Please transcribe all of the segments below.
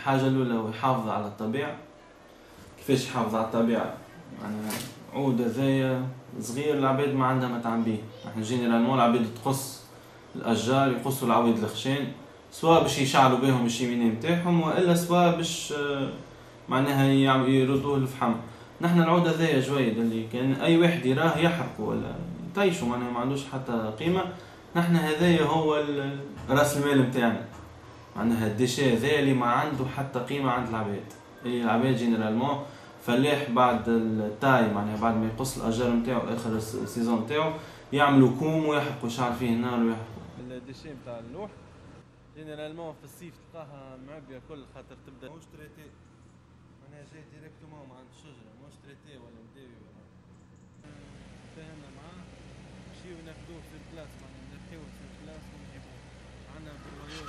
الحاجة الأولى هو يحافظ على الطبيعة. كيفاش يحافظ على الطبيعة؟ معناها عود هذايا صغير العباد ما عندها ما تعبيه. احنا جينيرالمون العباد تقص الأشجار، يقصوا العواد الخشان سواء باش يشعلوا بهم الشيميني نتاعهم والا سواء باش معناها يردوه الفحم. نحنا العود هذايا جويد اللي كان اي واحد يراه يحرقه ولا يطيشوا، معناها ما عندوش حتى قيمه. نحنا هذايا هو راس المال نتاعنا، معناها الديشي هذايا اللي ما عنده حتى قيمه عند العباد. العباد جينيرالمون فلاح بعد التاي، معناها بعد ما يقص الاشجار نتاعو اخر السيزون نتاعو يعملوا كوم ويحرقوا شعر فيه النار ويحرقوا. الديشي نتاع اللوح جينيرالمون في الصيف تلقاها معبيه كل خاطر تبدا موش تريتي، معناها جاي ديريكتومون مع عند الشجره، موش تريتي ولا مداوي ولا تفاهمنا معاه نمشيو ناخذوه في البلاص، معناها نرحيوه في البلاص ونجيبوه عندنا برويور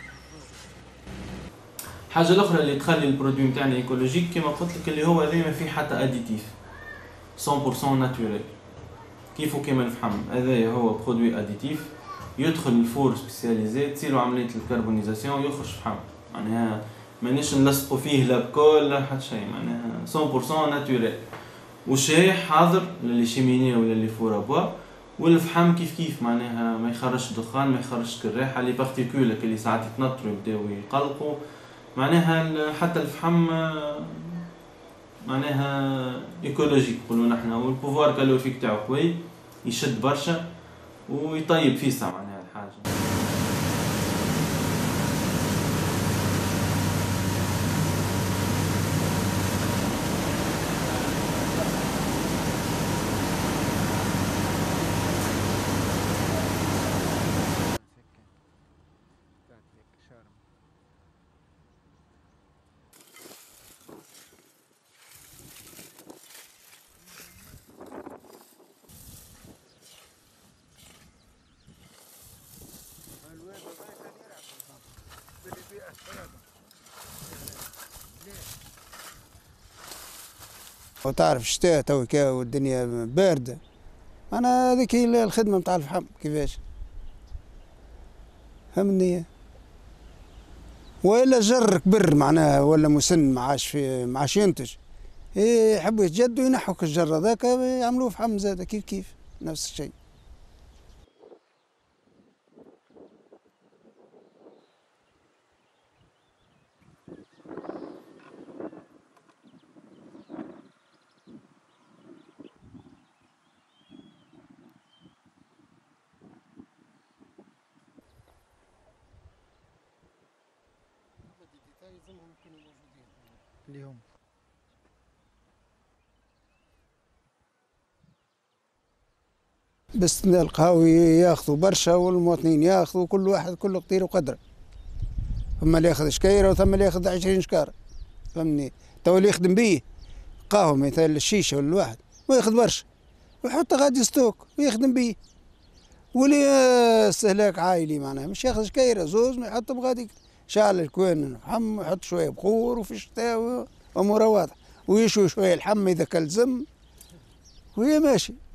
الحاجه الاخرى اللي تخلي البرودوي نتاعنا ايكولوجيك كما قلت لك اللي هو ما فيه حتى اديتيف 100% ناتوريل. كيفو كيما الفحم هذايا هو برودوي اديتيف يدخل الفور سبيسياليزي تصيروا عمليه الكربونيزاسيون ويخرج فحم، معناها مانيش نلصقوا فيه لا بكل لا حتى شيء، معناها 100% ناتوريل. والشايح حاضر للي شيميني ولا اللي فور بوا، والفحم كيف معناها ما يخرجش دخان ما يخرجش الريحه لي بارتيكولك اللي ساعات يتنطروا يبداو يقلقوا، معناها حتى الفحم معناها ايكولوجيك نقولوا نحنا. والبوفوار كالوريفيك تاعو قوي يشد برشا ويطيب فيسع معناها الحاجه. وتعرف الشتاء تو كا والدنيا باردة، أنا هذيك هي الخدمة متاع الفحم كيفاش فهمني. وإلا جر كبر معناها ولا مسن معاش ينتج، يحبوا يتجدوا ينحوا الجر هذاك يعملوه فحم زاد كيف نفس الشيء. اليوم بس القهاوي ياخذوا برشا والمواطنين ياخذوا، كل واحد كل قدير وقدره. ثم اللي ياخذ شكيره وثم اللي ياخذ 20 شكاره فهمني. تو اللي يخدم بيه قهوه مثل الشيشه ولا الواحد وياخذ برشا ويحط غادي ستوك ويخدم بيه. واللي استهلاك عائلي معناها مش ياخذ شكيره زوز ما يحطهم غادي شعل الكوين الحم ويحط شويه بخور وفي الشتاء اموره واضحه ويشوي شويه الحم اذا كل زم وهي ماشي.